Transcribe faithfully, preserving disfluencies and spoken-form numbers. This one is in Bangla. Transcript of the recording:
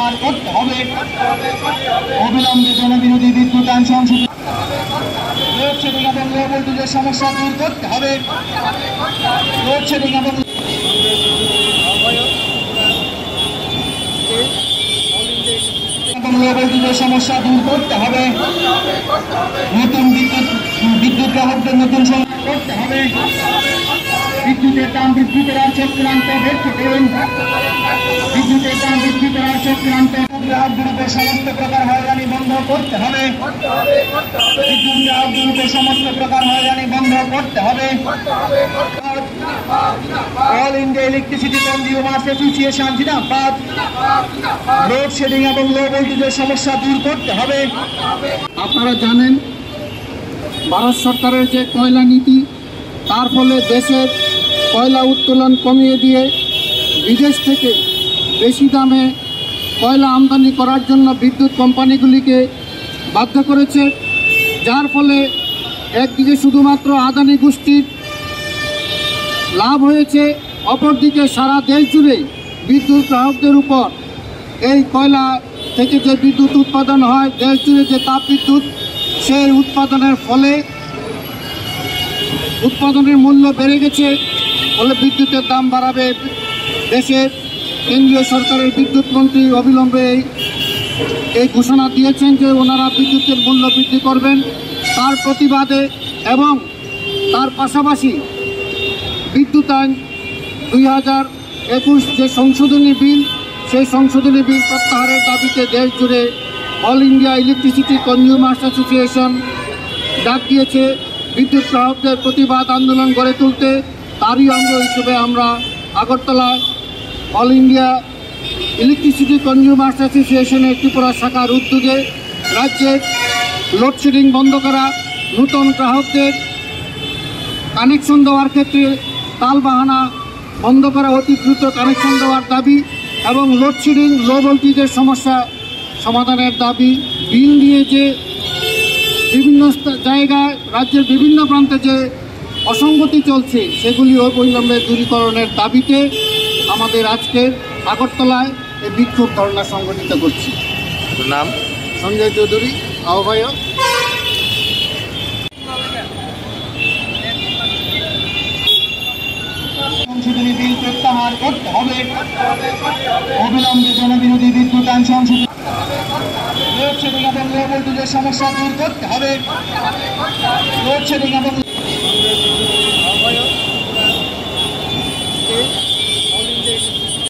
প্রত্যাহার করতে হবে। অবিলম্বে জনবিরোধী বিদ্যুৎ আইন সংশোধন, লোডশেডিং এবং লো ভোল্টেজের সমস্যা দূর করতে হবে। লোডশেডিং এবং লো ভোল্টেজের সমস্যা দূর করতে হবে। নতুন বিদ্যুৎ বিদ্যুৎ গ্রাহকদের নতুন সমস্যা করতে হবে। বিদ্যুতের দাম বৃদ্ধি করার চক্রান্ত ব্যর্থ করুন। বিদ্যুতের দাম বৃদ্ধি করার চক্রান্ত গ্রাহকদের সমস্ত প্রকার হয়রানি বন্ধ করতে হবে। বিদ্যুৎ গ্রাহকদের সমস্ত প্রকার হয়রানি বন্ধ করতে হবে। All India Electricity Consumers Association জিন্দাবাদ। লোডশেডিং এবং লো ভোল্টেজের সমস্যা দূর করতে হবে। আপনারা জানেন ভারত সরকারের যে কয়লা নীতি, তার ফলে দেশের কয়লা উত্তোলন কমিয়ে দিয়ে বিদেশ থেকে বেশি দামে কয়লা আমদানি করার জন্য বিদ্যুৎ কোম্পানিগুলিকে বাধ্য করেছে, যার ফলে একদিকে শুধুমাত্র আদানি গোষ্ঠীর লাভ হয়েছে, অপরদিকে সারা দেশ জুড়ে বিদ্যুৎ গ্রাহকদের উপর এই কয়লা থেকে যে বিদ্যুৎ উৎপাদন হয়, দেশ জুড়ে যে তাপ বিদ্যুৎ, সেই উৎপাদনের ফলে উৎপাদনের মূল্য বেড়ে গেছে, ফলে বিদ্যুতের দাম বাড়াবে। দেশের কেন্দ্রীয় সরকারের বিদ্যুৎ মন্ত্রী অবিলম্বে এই ঘোষণা দিয়েছেন যে ওনারা বিদ্যুতের মূল্য বৃদ্ধি করবেন। তার প্রতিবাদে এবং তার পাশাপাশি বিদ্যুৎ আইন দুই হাজার একুশ যে সংশোধনী বিল, সেই সংশোধনী বিল প্রত্যাহারের দাবিতে দেশ জুড়ে All India Electricity Consumers Association ডাক দিয়েছে বিদ্যুৎ গ্রাহকদের প্রতিবাদ আন্দোলন গড়ে তুলতে। তারই অঙ্গ হিসেবে আমরা আগরতলায় অল ইন্ডিয়া ইলেকট্রিসিটি কনজিউমার্স অ্যাসোসিয়েশনের ত্রিপুরা শাখার উদ্যোগে রাজ্যের লোডশেডিং বন্ধ করা, নতুন গ্রাহকদের কানেকশন দেওয়ার ক্ষেত্রে তালবাহানা বন্ধ করা, অতি দ্রুত কানেকশন দেওয়ার দাবি এবং লোডশেডিং লো ভোল্টেজের সমস্যা সমাধানের দাবি, বিল নিয়ে যে বিভিন্ন জায়গায় রাজ্যের বিভিন্ন প্রান্তে যে অসঙ্গতি চলছে সেগুলি অবিলম্বে দূরীকরণের দাবিতে আমাদের আজকের আগরতলায় এই বিক্ষোভ ধর্ণা সংগঠিত করছি। নাম সঞ্জয় চৌধুরী, আহ্বায়ক। সংশোধনী বিল প্রত্যাহার করতে হবে। অবিলম্বে জনবিরোধী বিদ্যুৎ আইন সংশোধন, লোডশেডিং এবং লো ভোল্টেজের সমস্যা দূর করতে হবে। লোডশেডিং এবং